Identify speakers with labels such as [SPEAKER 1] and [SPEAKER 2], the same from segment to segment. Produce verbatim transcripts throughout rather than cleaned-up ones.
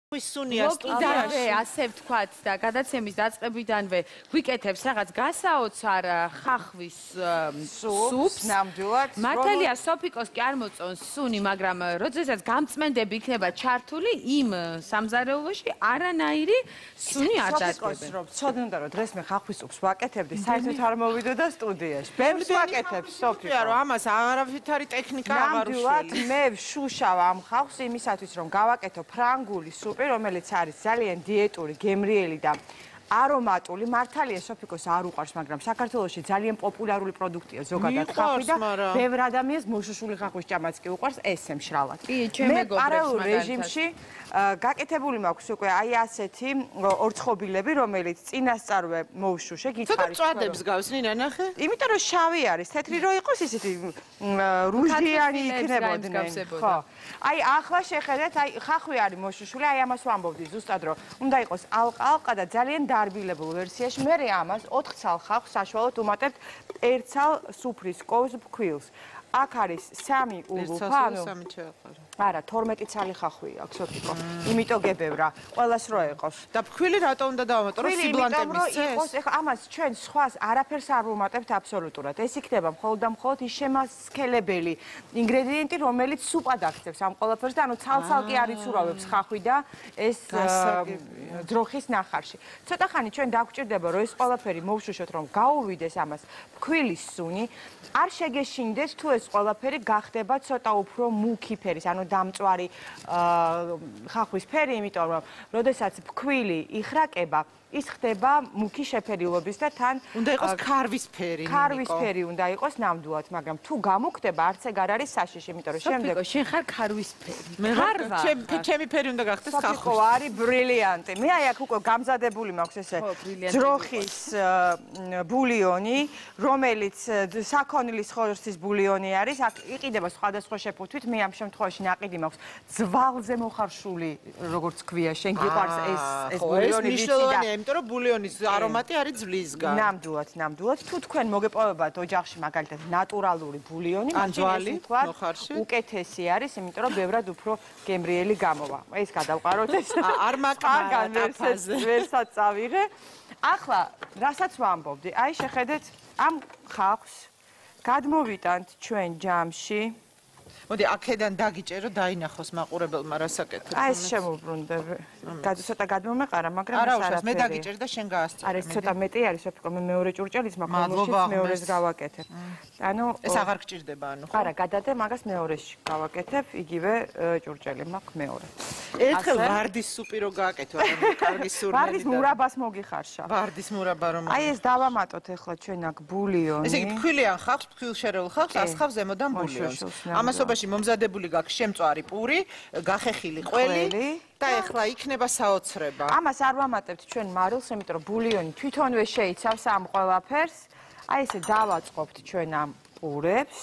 [SPEAKER 1] Სუნია სტუდიაში
[SPEAKER 2] ასე ვთქვათ და გადაცემის დაწყებიდანვე გვიკეთებს რაღაც გასაოცარ ხახვის სუპს
[SPEAKER 3] ნამდვილად
[SPEAKER 2] მართალია სოფიკოს კი არ მოწონს სუნი მაგრამ როდესაც გამწმენდები იქნება ჩართული იმ სამზარეულოში არანაირი სუნი არ დადგება
[SPEAKER 3] რომ ცოდნოდა რომ დღეს მე ხახვის სუპს ვაკეთებდი საერთოდ არ მოვიდოდა სტუდიაში ბევრს ვაკეთებ სოფიკო
[SPEAKER 1] რომ ამას არავითარი ტექნიკა აღარ
[SPEAKER 3] უშველის მე ვშუშავ ამ ხახს იმისათვის რომ გავაკეთო ფრანგული სუპი რომელიც არის ძალიან დიეტური, გემრიელი და არომატული, მართალია სოფიკოს არ უყვარს, მაგრამ საქართველოში ძალიან პოპულარული პროდუქტია ზოგადად ხახვი და ბევრ ადამიანს მოშუშული ხახვის ჭამაც კი უყვარს, ესე მშრალად. მე პარალელურ რეჟიმში გაკეთებული მაქვს უკვე აი ასეთი ორცხობილები, რომელიც წინასწარვე მოვშუშე, გითხარით.
[SPEAKER 1] ცოტა წვადებს გავს ნინა ნახე?
[SPEAKER 3] იმიტომ რომ შავი არის, თეთრი რო იყოს ისეთი რუჟიანი იქნებოდნენ. ხო. აი ახლა შეხედეთ, აი ხახვი არის მოშუშული, აი ამას ვამბობდი ზუსტად რომ უნდა იყოს ალყა-ალყა და ძალიან დარბილებულ ვერსიაში. მე ამას ოთხ ცალ ხახს საშუალოდ უმატებთ ერთ ცალ სუფრის კოვს ფქვილს. აქ არის სამი ულუფა, ანუ არა, თორმეტი ცალი ხახვი აქვს სოფიკო. იმიტომ გებევრა, ყველას რო ეყოს.
[SPEAKER 1] და ფქვილი რატო უნდა დავამატო, რომ სიბლანტე მისცეს?
[SPEAKER 3] ეხლა ამას ჩვენ სხვას არაფერს არ ვუმატებთ აბსოლუტურად. ეს იქნება მხოლოდ და მხოლოდ ის შემასქელებელი ინგრედიენტი, რომელიც სუპად აქცევს ამ ყველაფერს და ანუ ცალ-ცალკე არ იცურავებს ხახვი და ეს ძროხის ნახარში. ცოტა ხანი ჩვენ დაგვჭირდება, რომ ეს ყველაფერი მოვშუშოთ, რომ გაუვიდეს ამას ფქვილის სუნი, არ შეგეშინდეს თუ ეს ყველაფერი გახდება ცოტა უფრო მუქი ფერის, ანუ დამწვარი ხახვის ფერი, იმიტომ რომ როდესაც ფქვილი იხრაკება, ის ხდება მუქი შეფერილობის და თან
[SPEAKER 1] უნდა იყოს ქარვისფერი, ნინიკო.
[SPEAKER 3] ქარვისფერი უნდა იყოს ნამდვილად, მაგრამ თუ გამუქდება, არც ეგ არ არის საშიში, იმიტომ რომ შემდეგ
[SPEAKER 2] სოფიკო, შენ ხარ ქარვისფერი.
[SPEAKER 1] მე ხარ ჩემი ფერი უნდა გახდეს ხახვის.
[SPEAKER 3] სოფიკო არის ბრილიანტი. მე აი აქ უკვე გამზადებული მაქვს ესე ძროხის ბულიონი, რომელიც საქონლის ხორცის ბულიონი არის. აქ იყიდება სხვადასხვა შეფუთვით. მე ამ შემთხვევაში ნაყიდი მაქვს ძვალზე მოხარშული, როგორც ქვია, შენ გიყვარს ეს ეს ბულიონი ვიცი და
[SPEAKER 1] იმიტომ რომ ბულიონის არომატი არის ძლისგან.
[SPEAKER 3] ნამდვილად, ნამდვილად. თუ თქვენ მოგეპოვებათ ოჯახში მაგალითად ნატურალური ბულიონი,
[SPEAKER 1] ანჯვალი,
[SPEAKER 3] უკეთესი არის, იმიტომ რომ ბევრად უფრო გემრიელი გამოვა. ეს გადავყაროთ ეს.
[SPEAKER 1] არ მაკმარა
[SPEAKER 3] ტაფაზე. ვერსაც წავიღე. ახლა, რასაც ვამბობდი, აი შეხედეთ ამ ხახს გადმოვიტანთ ჩვენ ჯამში.
[SPEAKER 1] მოდი აქედან დაგიჭერო დაინახოს მაყურებელმა რასაკეთებს.
[SPEAKER 3] აი ეს შემოbrundები. ცოტა გადმომეყარა, მაგრამ ეს
[SPEAKER 1] არაფერი. არა, მე დაგიჭერ და შენ გაასწორე.
[SPEAKER 3] არა, ეს ცოტა მეტი არის, სოფიკო, მე მეორე ჭურჭელის მაქვს, რომელშიც მეორეს გავაკეთებ. ანუ
[SPEAKER 1] ეს აღარ გჭირდება, ანუ ხო?
[SPEAKER 3] არა, გადადე, მაგას მეორეში გავაკეთებ, იგივე ჭურჭელი მაქვს მეორე.
[SPEAKER 1] ერთხელ ვარდის სუპი რო გააკეთო, ანუ კარგი სურნელი და
[SPEAKER 3] ვარდის მურაბას მოგიხარშა.
[SPEAKER 1] ვარდის მურაბა რომ
[SPEAKER 3] აი ეს დავამატოთ ახლა ჩვენ აქ ბულიონი.
[SPEAKER 1] ესე იგი ფქვილიან ხახს, ფქვილშერეულ ხახს ასხავს ზემოდან ბულიონს. ამასობაში მომზადებული გაქვს შემწვარი პური, გახეხილი ყველი და ეხლა იქნება საოცრება.
[SPEAKER 3] ამას არ ვამატებთ ჩვენ მარილს, იმიტომ რომ ბულიონი თვითონვე შეიცავს ამ ყველაფერს. აი ესე დავაწყობთ ჩვენ ამ პურებს.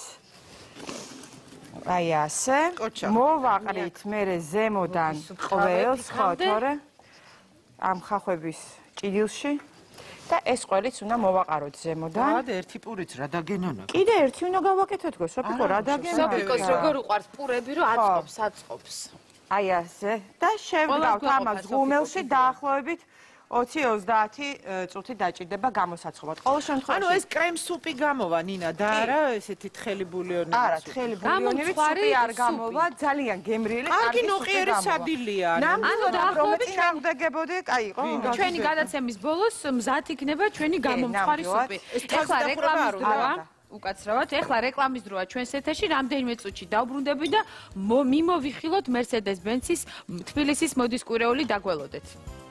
[SPEAKER 3] აი ასე. მოვაყრით მერე ზემოდან ყველს, ხო, თორე ამ ხახვების ჭიდილში. და ეს ყველიც უნდა მოვაყაროთ ზემოდან.
[SPEAKER 1] და ერთი პურიც რა დაგენონა?
[SPEAKER 3] კიდე ერთი უნდა გავაკეთოთ გო, სოფიკო, რა დაგენონა?
[SPEAKER 2] სოფიკოს როგორ უყვარს პურები, რომ აწყობს, აწყობს.
[SPEAKER 3] აი ასე. და შევდგავთ ამას ღუმელში დაახლოებით ოცი ოცდაათი წუთი დაჭირდება გამოსაცხობად. ყოველ შემთხვევაში
[SPEAKER 1] ანუ ეს კრემ სუპი გამოვა ნინა და არა ესეთი თხელი ბულიონი.
[SPEAKER 3] არა, თხელი ბულიონი სუპი არ გამოვა, ძალიან გემრიელი,
[SPEAKER 1] კარგი ნოყიერი სადილია.
[SPEAKER 3] ანუ დაახლოებით ჩამდგებოდი, აი იყო.
[SPEAKER 2] ჩვენი გადაცემის ბოლოს მზად იქნება ჩვენი გამომწვარი სუპი. ეხლა რეკლამის დროა. უკაცრავად, ეხლა რეკლამის დროა ჩვენს ეთერში, რამდენიმე წუთში დავბრუნდები და მიმოვიხილოთ Mercedes-Benz-ის თბილისის მოდის კვირეული დაგველოდეთ.